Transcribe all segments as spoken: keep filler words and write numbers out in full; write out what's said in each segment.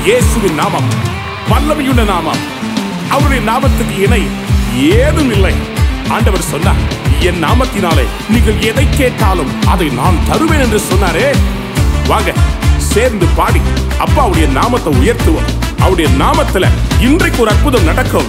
இயேசுவின் நாமம் வல்லமையுள்ள நாமம். அவருடைய நாமத்துக்கு இணை ஏதும் இல்லை. ஆண்டவர் சொன்னார், என் நாமத்தினாலே நீங்கள் எதை கேட்டாலும் அதை நான் தருவேன் என்று சொன்னாரே. வாங்க சேர்ந்து பாடி அப்பாவுடைய நாமத்தை உயர்த்துவோம். அவருடைய நாமத்துல இன்றைக்கு ஒரு அற்புதம் நடக்கும்.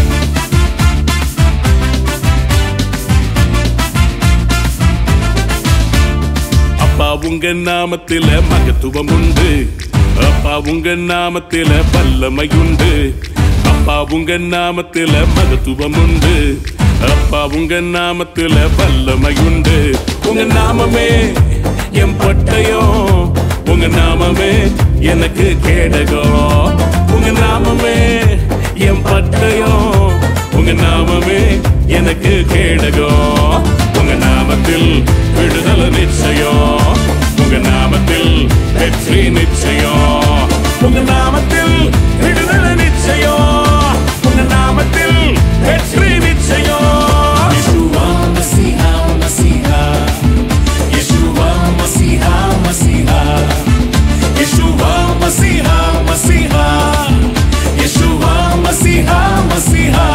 அப்பா உங்க நாமத்தில மகத்துவம் உண்டு. அப்பா உங்க நாமத்தில வல்லமை உண்டு. அப்பா உங்க நாமத்தில மகத்துவம் உண்டு. அப்பா உங்க நாமத்தில வல்லமை உண்டு. உங்க நாமமே என் பட்டயம், உங்க நாமமே எனக்கு கேடகம். உங்க நாமமே என் பட்டயம், உங்க நாமமே எனக்கு கேடகம். உங்க நாமத்தில் விடுதலை நிச்சயம், உங்க நாமத்தில் வெற்றி நிச்சயம். உங்க நாமத்தில் விடுதலை நிச்சயம், உங்க நாமத்தில் வெற்றி நிச்சயம். Yeshua Masiha Masiha, Yeshua Masiha Masiha, Yeshua Masiha Masiha, Yeshua Masiha Masiha.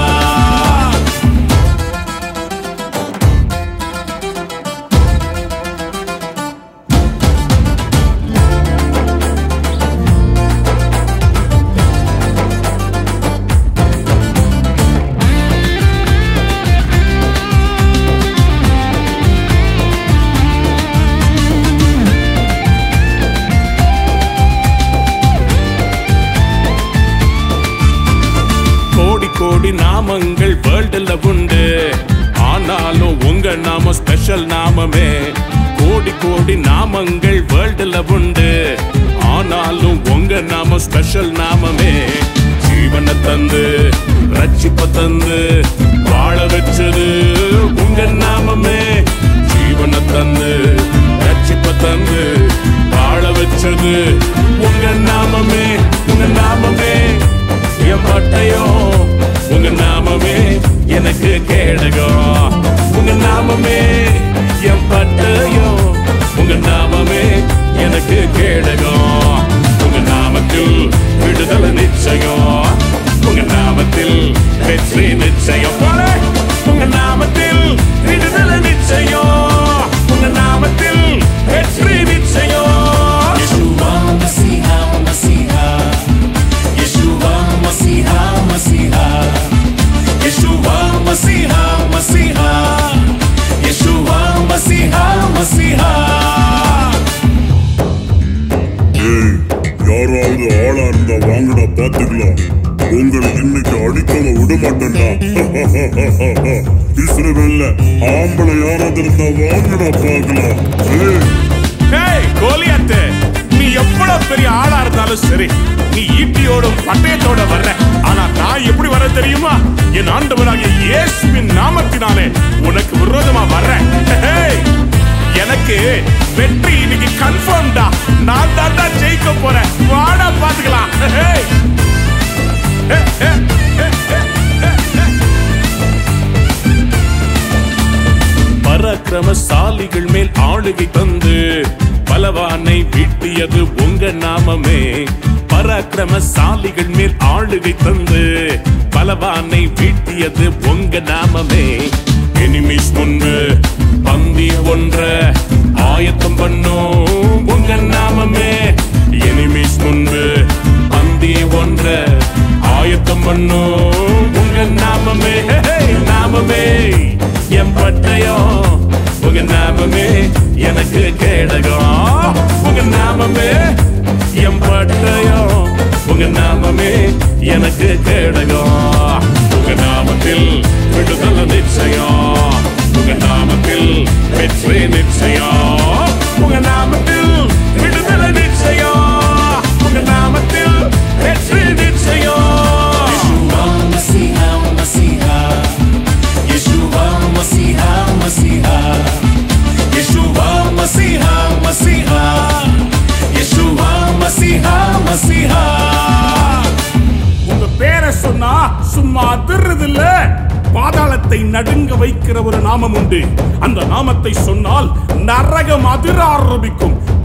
கோடி நாமங்கள் வேர்ல்டுல உண்டு, ஆனாலும் உங்க நாமம் ஸ்பெஷல் நாமமே. கோடி கோடி நாமங்கள் வேர்ல்டுல உண்டு, ஆனாலும் உங்க நாமம் ஸ்பெஷல் நாமமே. ஜீவனை தந்து ரட்சிப்ப தந்து வாழ வச்சது உங்க நாமமே. ஜீவனை தந்து ரட்சிப்ப தந்து வாழ வச்சது உங்க நாமமே. உங்க நாமமே என் பட்டயம், உங்க நாமமே எனக்கு கேடகம். உங்க நாமமே என் பட்டயம், உங்க நாமமே எனக்கு கேடகம். உங்க நாமத்தில் விடுதலை நிச்சயம், உங்க நாமத்தில் வெற்றி நிச்சயம். உங்க நாமத்தில் விடுதலை நிச்சயம், உங்க நாமத்தில் வெற்றி நிச்சயம். Yeshua Masiha Masiha, Yeshua Masiha Masiha, Yeshua Masiha Masiha, Yeshua Masiha Masiha. ஏய், யாராவது ஆளா இருந்தா வாங்கடா பாத்துக்கலாம். உங்களை இன்னைக்கு அடிக்காம விட மாட்டேன்டா. இஸ்ரவேல்ல ஆம்பளை யாராவது இருந்தா வாங்கடா பாக்கலாம். ஏய் கோலியாத்து, நீ எவ்வளவு பெரிய ஆளா இருந்தாலும் சரி, நீ ஈட்டியோடும் பட்டயத்தோட வர்ற. ஆனா நான் எப்படி வர தெரியுமா? என் ஆண்டவராகிய இயேசுவின் நாமத்தினாலே உனக்கு விரோதமா வர்றேன். எனக்கு வெற்றி இன்னைக்கு கன்ஃபார்ம்டா. நான் தான் தான் ஜெயிக்க போறேன். வாடா பாத்துக்கலாம். பராக்கிரமசாலிகள் மேல் ஆளுகை தந்து பலவானை வீட்டியது உங்க நாமமே. பராக்கிரமசாலிகள் மேல் ஆளுகை தந்து பலவானை வீட்டியது உங்க நாமமே. எனிமீஸ் முன்பு பந்தி ஒன்ற ஆயத்தம் பண்ணும் உங்க நாமமே. எனிமீஸ் முன்பு பந்தி ஒன்ற ஆயத்தம் பண்ணும் உங்க நாமமே. நாமமே என் பட்டயம், உங்க நாமமே எனக்கு கேடகம். உங்க நாமமே என் பட்டயம், உங்க நாமமே எனக்கு கேடகம். உங்க நாமத்தில் விடுதலை நிச்சயம், உங்க நாமத்தில் வெற்றி நிச்சயம். உங்க நாமத்தில் விடுதலை நிச்சயம், உங்க நாமத்தில் வெற்றி நிச்சயம். Yeshua Masiha Masiha, Yeshua Masiha Masiha, Yeshua Masiha Masiha, Yeshua Masiha Masiha. உங்க பேரை சொன்னா சும்மா அதிர்றது இல்ல, பாதாளத்தை நடுங்க வைக்கிற ஒரு நாமம் உண்டு. அந்த நாமத்தை சொன்னால் நரகம் அதிர ஆரம்பிக்கும்.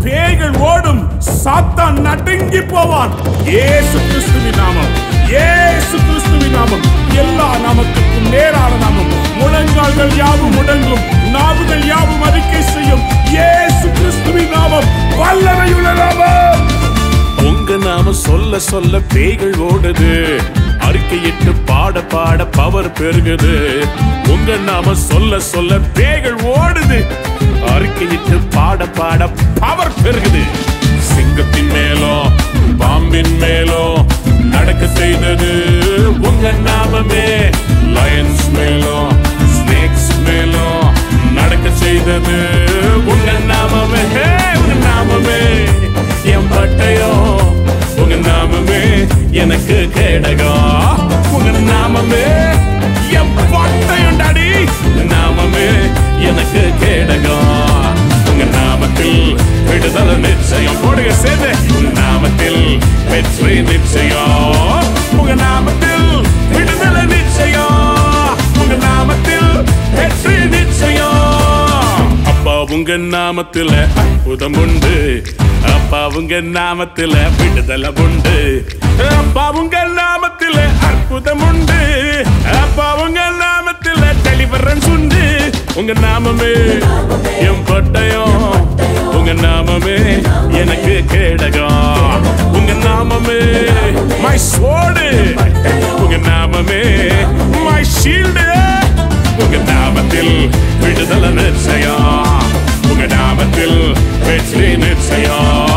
பேய்கள் ஓடும், சாத்தான் நடுங்கி போவான். இயேசு கிறிஸ்துவின் நாமம், இயேசு கிறிஸ்துவின் நாமம் எல்லா நாமத்துக்கும் நேரான நாமம். முழங்கால்கள் யாவும் முடங்கும், நாவுகள் யாவும் அறிக்கை செய்யும். இயேசு கிறிஸ்துவின் நாமம் வல்லமையுள்ள நாமம். உங்க நாம சொல்ல சொல்ல பேய்கள் ஓடுது, அறிக்கையிட்டு பாட பாட பவர் பெருகுது. உங்க நாம சொல்ல சொல்ல பேய்கள் ஓடுது, அறிக்கையிட்டு பாட பாட பவர் பெருகுது. சிங்கத்தின் மேலோ பாம்பின் மேலோ நடக்க செய்தது உங்க நாமமே. லயன்ஸ் மேலோ ஸ்னேக்ஸ் மேலோ நடக்க செய்தது உங்க நாமமே. உங்க நாமமே என் பட்டயோ, உங்க நாமமே எனக்கு கேடகம். உங்க நாமமே என் பட்டயம் டாடி, உங்க நாமமே எனக்கு கேடகம். உங்க நாமத்தில் விடுதலை நிச்சயம். போடுங்க சேர்ந்து. உங்க நாமத்தில் வெற்றி நிச்சயம். உங்க நாமத்தில் விடுதலை நிச்சயம். உங்க நாமத்தில் வெற்றி நிச்சயம். அப்பா உங்க நாமத்துல அற்புதம் உண்டு, அப்பா உங்க நாமத்துல விடுதலை உண்டு. அப்பா உங்க நாமத்துல அற்புதம் உண்டு, அப்பா உங்க நாமத்துல டெலிவரன்ஸ் உண்டு. உங்க நாமமே என் பட்டயம், உங்க நாமமே எனக்கு கேடகம். உங்க நாமமே மை ஸ்வோர்டு, உங்க நாமமே மை ஷீல்டு. உங்க நாமத்தில் விடுதலை நிச்சயம், உங்க நாமத்தில் வெற்றி நிச்சயம்.